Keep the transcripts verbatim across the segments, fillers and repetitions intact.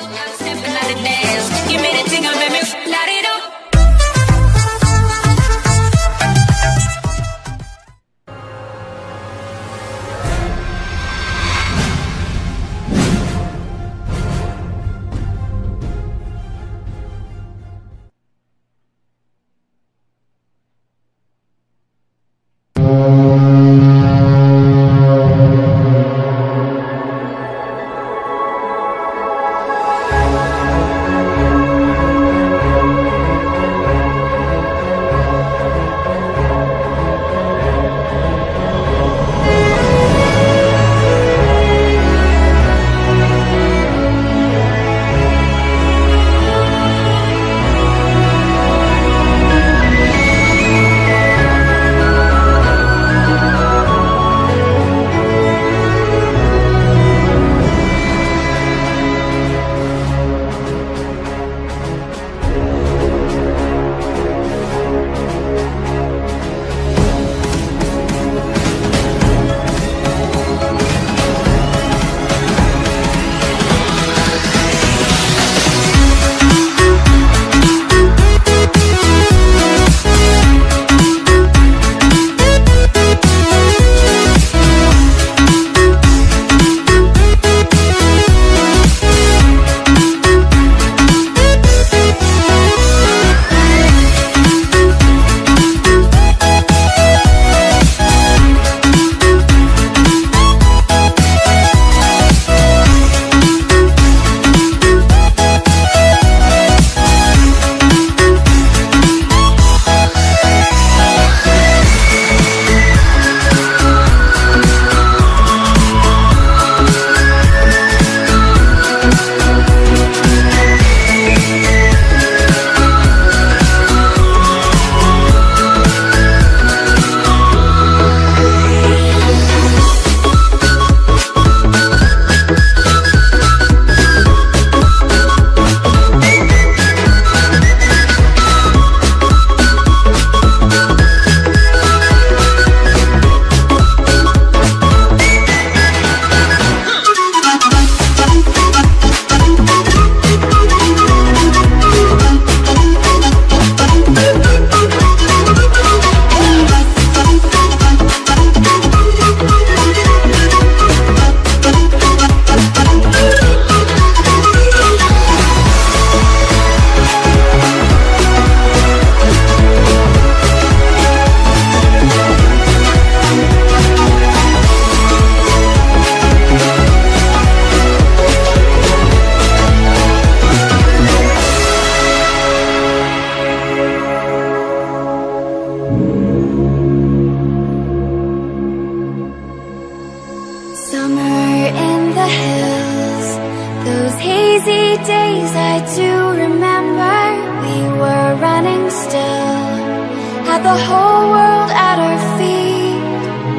days I do remember. We were running still, had the whole world at our feet,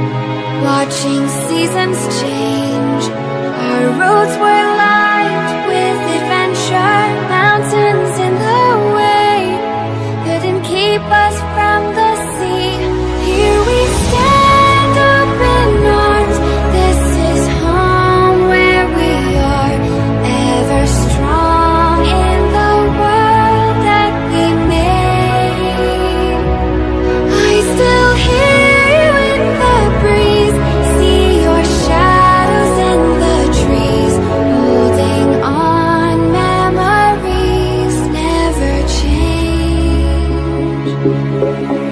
watching seasons change. Our roads were lined with adventure, mountains in the way couldn't keep us from the sea. Here we stand, open arms. This is home where we are, ever strong in the world that we made. I still hear you in the breeze, see your shadows in the trees, holding on, memories never change.